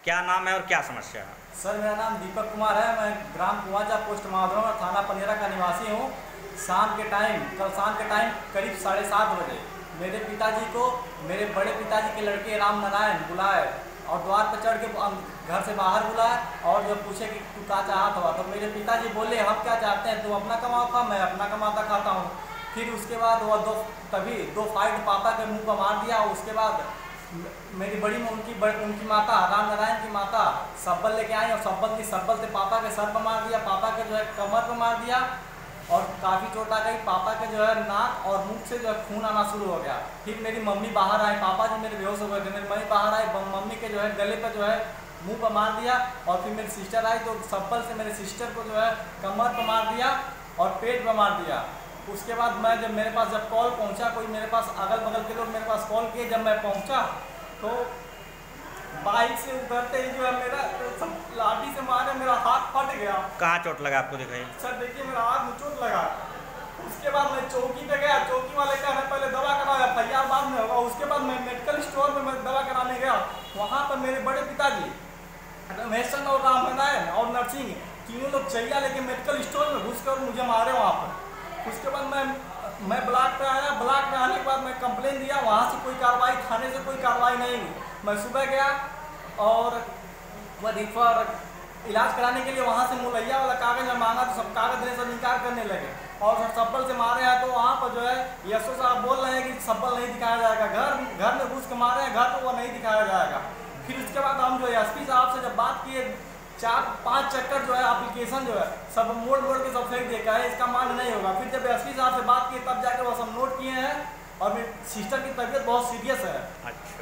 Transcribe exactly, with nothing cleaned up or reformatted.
क्या नाम है और क्या समस्या है? सर मेरा नाम दीपक कुमार है। मैं ग्राम कुआजा पोस्ट माधवा थाना पनेरा का निवासी हूँ। शाम के टाइम कल शाम के टाइम करीब साढ़े सात बजे मेरे पिताजी को मेरे बड़े पिताजी के लड़के राम नारायण बुलाए और द्वार पर चढ़ के घर से बाहर बुलाए और जब पूछे कि तू क्या चाहता हुआ, तो मेरे पिताजी बोले हम क्या चाहते हैं, तू अपना कमाओ खा, मैं अपना कमाता खाता हूँ। फिर उसके बाद वह दो तभी दो फाइट पापा के मुंह पर मार दिया। उसके बाद मेरी बड़ी उनकी बड़, उनकी माता राम नारायण की माता सब्बल लेके आई और सब्बल की सब्बल से पापा के सर पर मार दिया, पापा के जो है कमर पर मार दिया और काफ़ी चोट आ गई। पापा के जो है नाक और मुंह से जो है खून आना शुरू हो गया। फिर मेरी मम्मी बाहर आई, पापा जी मेरे बेहोश हो गए थे, मेरी मम्मी बाहर आई, मम्मी के जो है गले पर जो है मुंह पर मार दिया और फिर मेरी सिस्टर आई तो सब्बल से मेरे सिस्टर को जो है कमर पर मार दिया और पेट पर मार दिया। उसके बाद मैं जब मेरे पास जब कॉल पहुंचा, कोई मेरे पास अगल बगल के लोग मेरे पास कॉल किए, जब मैं पहुंचा तो बाइक से उतरते ही जो है मेरा सब लाठी से मारे, मेरा हाथ फट गया। कहाँ चोट लगा आपको दिखाई? सर देखिए मेरा हाथ में चोट लगा। उसके बाद मैं चौकी पे गया, चौकी वाले कह रहे पहले दवा कराया, फैयार बाद में होगा। उसके बाद मैं मेडिकल स्टोर में मैं दवा कराने गया, वहाँ पर मेरे बड़े पिताजी रमेशन और राम नारायण और नरसिंह तीनों लोग चैया लेके मेडिकल स्टोर में घुस कर मुझे मारे वहाँ पर। उसके बाद मैं मैं ब्लॉक पे आया, ब्लॉक पे आने के बाद मैं कंप्लेन दिया, वहाँ से कोई कार्रवाई, थाने से कोई कार्रवाई नहीं हुई। मैं सुबह गया और वह रिफर इलाज कराने के लिए वहाँ से मुलैया वाला कागज में मांगा तो सब कागज देने से इनकार करने लगे और सब्बल से मारे हैं। तो वहाँ पर जो है यशो साहब बोल रहे हैं कि सब्बल नहीं दिखाया जाएगा, घर घर में घुस के मारे हैं, घर पर वो नहीं दिखाया जाएगा। फिर उसके बाद हम जो है एस पी साहब से जब बात किए, चार पांच चक्कर जो है एप्लीकेशन जो है सब मोड़ मोड़ के सब फेंक देखा है, इसका मान नहीं होगा। फिर जब एस पी साहब से बात की तब जाकर वो सब नोट किए हैं और मेरी सिस्टर की तबीयत बहुत सीरियस है। अच्छा।